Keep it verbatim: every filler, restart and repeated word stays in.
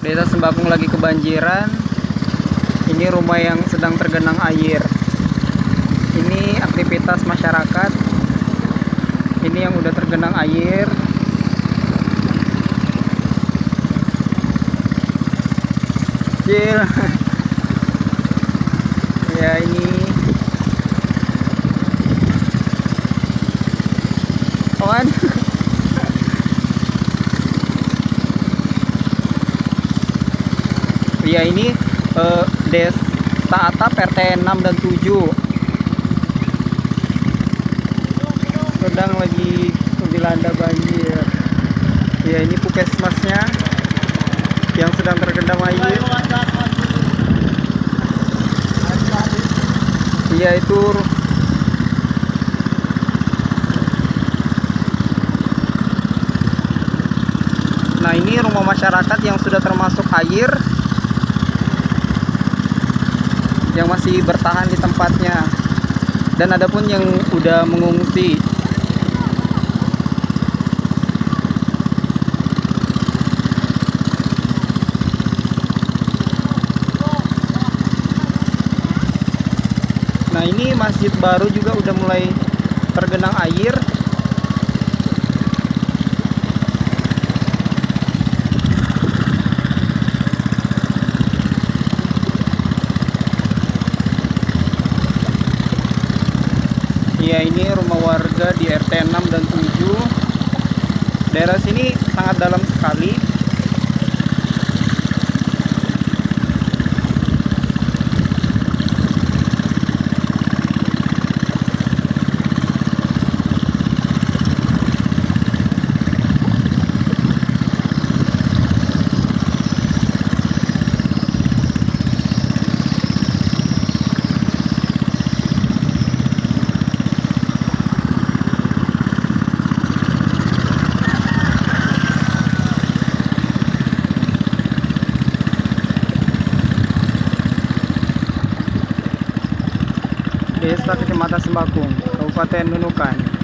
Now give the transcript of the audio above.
Desa Sembakung lagi kebanjiran. Ini rumah yang sedang tergenang air. Ini aktivitas masyarakat. Ini yang udah tergenang air. Kecil. Ya ini. Kawan. Ya ini eh, Desa Atap R T enam dan tujuh sedang lagi dilanda banjir. Ya ini puskesmasnya yang sedang tergendam air. Ya itu nah ini rumah masyarakat yang sudah termasuk air, yang masih bertahan di tempatnya, dan ada pun yang udah mengungsi. Nah ini masjid baru juga udah mulai tergenang air. Ya ini rumah warga di R T enam dan tujuh. Daerah sini sangat dalam sekali. Desa Kecamatan Sembakung, Kabupaten Nunukan.